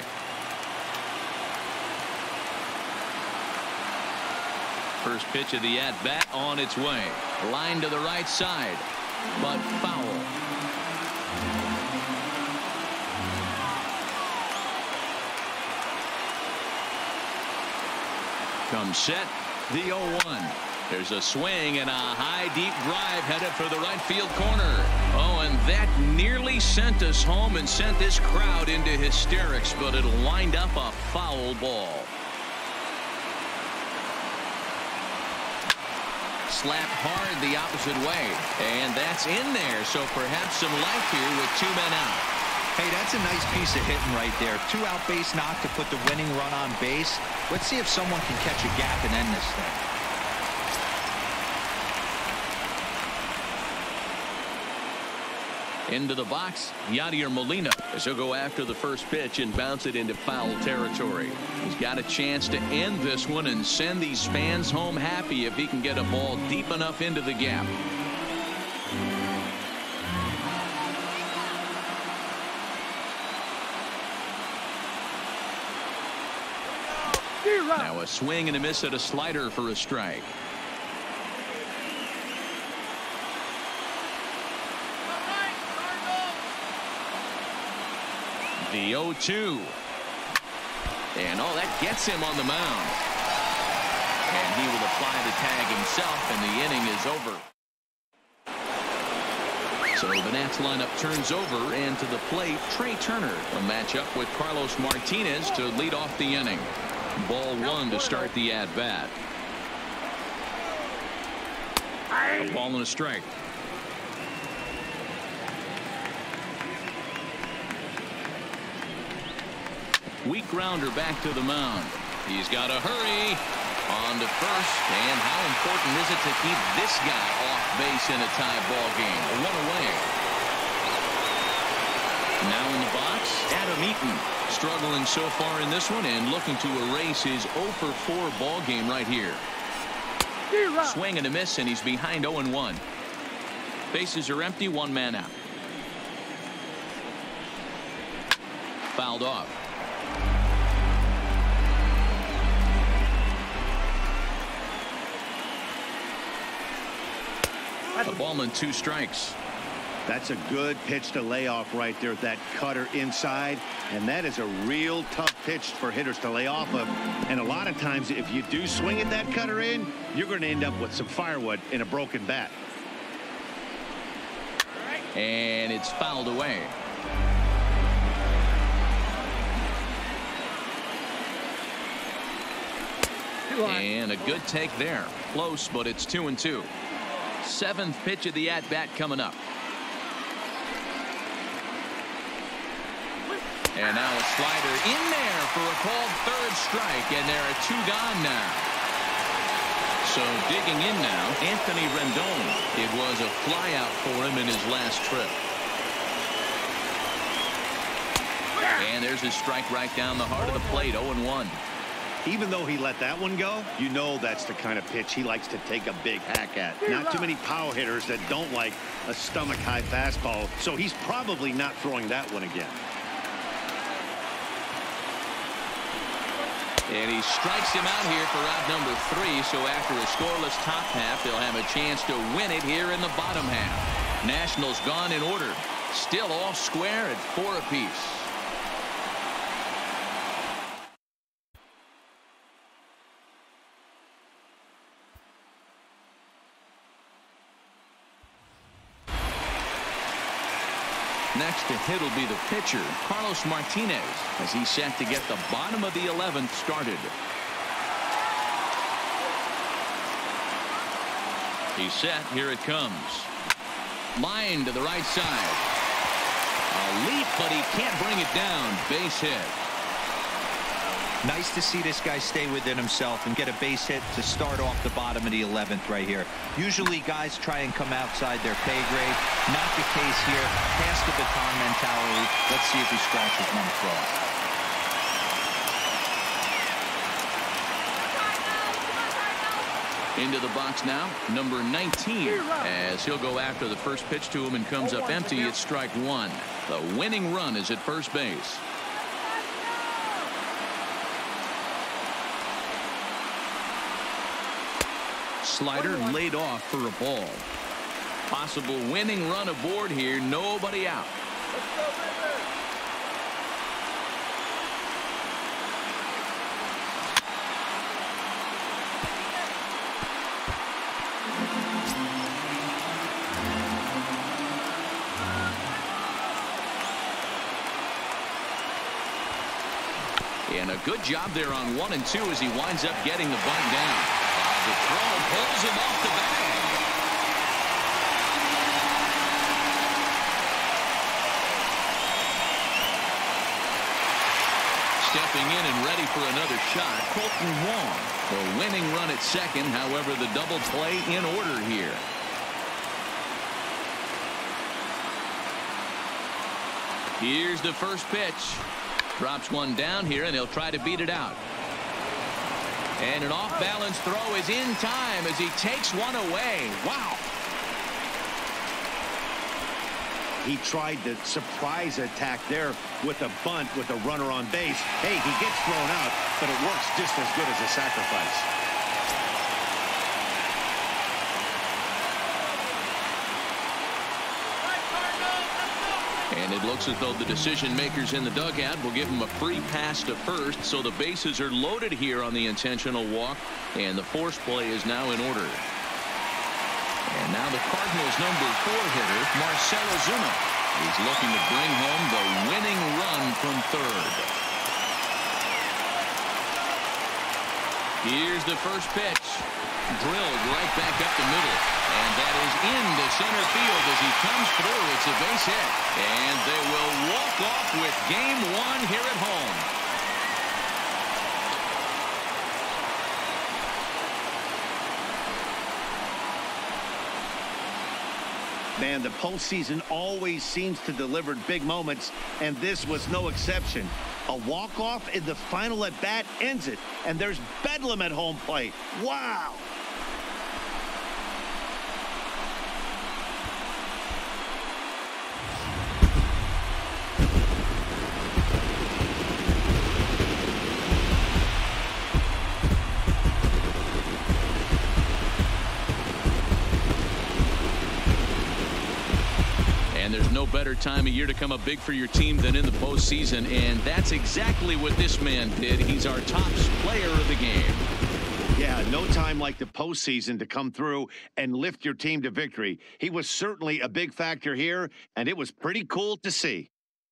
First pitch of the at-bat on its way. Line to the right side, but foul. Comes set, the oh one. There's a swing and a high deep drive headed for the right field corner. Oh, and that nearly sent us home and sent this crowd into hysterics, but it'll wind up a foul ball. Slapped hard the opposite way, and that's in there, so perhaps some life here with two men out. Hey, that's a nice piece of hitting right there. Two out base knock to put the winning run on base. Let's see if someone can catch a gap and end this thing. Into the box, Yadier Molina, as he'll go after the first pitch and bounce it into foul territory. He's got a chance to end this one and send these fans home happy if he can get a ball deep enough into the gap. Now a swing and a miss at a slider for a strike. The oh two. And oh, that gets him on the mound. And he will apply the tag himself, and the inning is over. So the Nats lineup turns over, and to the plate, Trey Turner will match up with Carlos Martinez to lead off the inning. Ball one to start the at-bat. A ball and a strike. Weak grounder back to the mound. He's got to hurry on to first. And how important is it to keep this guy off base in a tie ball game? One away. Now in the box, Adam Eaton, struggling so far in this one and looking to erase his oh for four ball game right here. Swing and a miss, and he's behind oh and one. Bases are empty, one man out. Fouled off. A ball and two strikes. That's a good pitch to lay off right there. That cutter inside. And that is a real tough pitch for hitters to lay off of. And a lot of times if you do swing at that cutter in, you're going to end up with some firewood in a broken bat. And it's fouled away. And a good take there. Close, but it's two and two. Seventh pitch of the at-bat coming up. And now a slider in there for a called third strike, and there are two gone now. So digging in now, Anthony Rendon. It was a flyout for him in his last trip. And there's his strike right down the heart of the plate, oh and one. Even though he let that one go, you know that's the kind of pitch he likes to take a big hack at. Not too many power hitters that don't like a stomach-high fastball, so he's probably not throwing that one again. And he strikes him out here for out number three, so after a scoreless top half, they'll have a chance to win it here in the bottom half. Nationals gone in order. Still all square at four apiece. Next to hit will be the pitcher, Carlos Martinez, as he's set to get the bottom of the eleventh started. He's set. Here it comes. Line to the right side. A leap, but he can't bring it down. Base hit. Nice to see this guy stay within himself and get a base hit to start off the bottom of the eleventh right here. Usually guys try and come outside their pay grade. Not the case here. Pass the baton mentality. Let's see if he scratches one throw. Into the box now, number nineteen, as he'll go after the first pitch to him and comes up empty. It's strike one. The winning run is at first base. Slider laid off for a ball. Possible winning run aboard here. Nobody out. And a good job there on one and two as he winds up getting the bunt down. The throw pulls him off the bag. Stepping in and ready for another shot, Colton Wong. The winning run at second, however, the double play in order here. Here's the first pitch. Drops one down here, and he'll try to beat it out. And an off-balance throw is in time as he takes one away. Wow. He tried the surprise attack there with a bunt with a runner on base. Hey, he gets thrown out, but it works just as good as a sacrifice. And it looks as though the decision makers in the dugout will give him a free pass to first, so the bases are loaded here on the intentional walk, and the force play is now in order. And now the Cardinals' number four hitter, Marcell Ozuna. He's looking to bring home the winning run from third. Here's the first pitch. Drilled right back up the middle. And that is into center field as he comes through. It's a base hit. And they will walk off with game one here at home. Man, the postseason always seems to deliver big moments, and this was no exception. A walk-off in the final at-bat ends it, and there's bedlam at home plate. Wow! No better time of year to come up big for your team than in the postseason, and that's exactly what this man did. He's our top player of the game. Yeah, no time like the postseason to come through and lift your team to victory. He was certainly a big factor here, and it was pretty cool to see.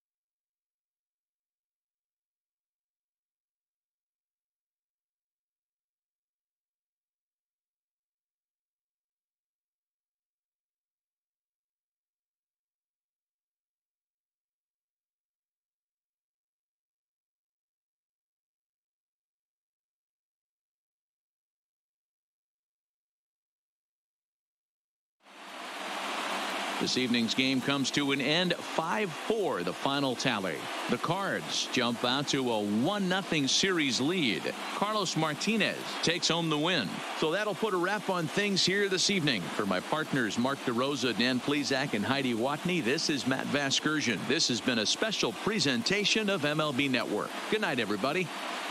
This evening's game comes to an end. five four the final tally. The Cards jump out to a one nothing series lead. Carlos Martinez takes home the win. So that'll put a wrap on things here this evening. For my partners Mark DeRosa, Dan Plesac, and Heidi Watney, this is Matt Vasgersian. This has been a special presentation of M L B Network. Good night, everybody.